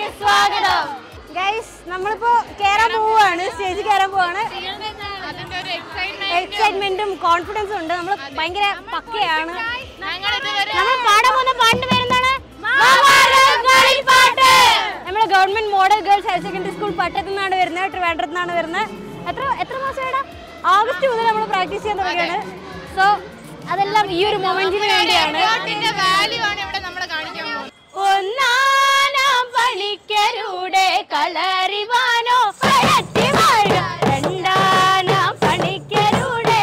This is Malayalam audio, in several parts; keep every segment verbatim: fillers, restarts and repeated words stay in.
സ്വാഗതം. ഗൈസ് നമ്മളിപ്പോ കേറാൻ പോവാണ്, സ്റ്റേജിൽ കയറാൻ പോവാണ്. എക്സൈറ്റ്മെന്റും കോൺഫിഡൻസും ഉണ്ട്. നമ്മൾ ഭയങ്കര പക്കയാണ്. നമ്മൾ പാടാൻ പോകുന്ന പാട്ടിന്റെ പേരെന്താണ്? നമ്മുടെ government model girls higher secondary school പട്ടത്തു നിന്നാണ് വരുന്നത്, ട്രിവാൻഡ്രത്ത് നിന്നാണ് വരുന്നത്. എത്ര എത്ര മാസമായിടാ? ആഗസ്റ്റ് മുതൽ നമ്മൾ പ്രാക്ടീസ് ചെയ്യാൻ തുടങ്ങിയാണ്. സോ അതെല്ലാം ഈ ഒരു മൊമെന്റിന് വേണ്ടിയാണ്. ഒന്നാനാം പണിക്കരുടെ കളറിവാനോ രണ്ടാനാം പണിക്കരുടെ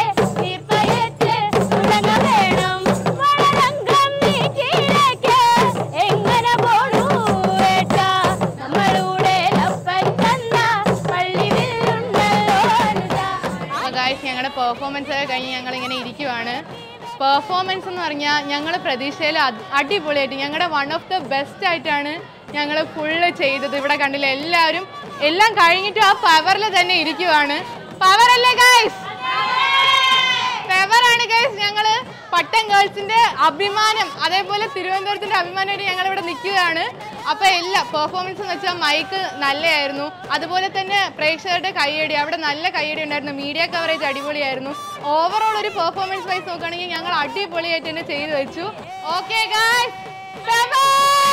വേണം വളരംഗം നീക്കിലേക്ക് എങ്ങനെ പോണു ഏട്ടാ നമ്മളുടെ ലപ്പൻ തന്ന പള്ളിവില്ലുണ്ടല്ലോ. ഞങ്ങളുടെ പെർഫോമൻസ് ഒക്കെ കഴിഞ്ഞ് ഞങ്ങൾ ഇങ്ങനെ ഇരിക്കുവാണ്. പെർഫോമൻസ് എന്ന് പറഞ്ഞാൽ ഞങ്ങൾ പ്രതീക്ഷയിൽ അടിപൊളിയായിട്ട് ഞങ്ങളുടെ വൺ ഓഫ് ദ ബെസ്റ്റ് ആയിട്ടാണ് ഞങ്ങൾ ഫുള്ള് ചെയ്തത്. ഇവിടെ കണ്ടില്ല, എല്ലാവരും എല്ലാം കഴിഞ്ഞിട്ട് ആ പവറിൽ തന്നെ ഇരിക്കുവാണ്. പവറല്ലേ ഗൈസ്? പവറാണ് ഗൈസ്. ഞങ്ങൾ പട്ടം ഗേൾസിന്റെ അഭിമാനം, അതേപോലെ തിരുവനന്തപുരത്തിന്റെ അഭിമാനമായിട്ട് ഞങ്ങൾ ഇവിടെ നിൽക്കുകയാണ്. അപ്പോൾ എല്ലാ പെർഫോമൻസ് എന്ന് വെച്ചാൽ മൈക്ക് നല്ലതായിരുന്നു, അതുപോലെ തന്നെ പ്രേക്ഷകരുടെ കയ്യടി, അവിടെ നല്ല കയ്യടി ഉണ്ടായിരുന്നു. മീഡിയ കവറേജ് അടിപൊളിയായിരുന്നു. ഓവറോൾ ഒരു പെർഫോമൻസ് വൈസ് നോക്കുകയാണെങ്കിൽ ഞങ്ങൾ അടിപൊളിയായിട്ട് തന്നെ ചെയ്തു വെച്ചു. Okay guys,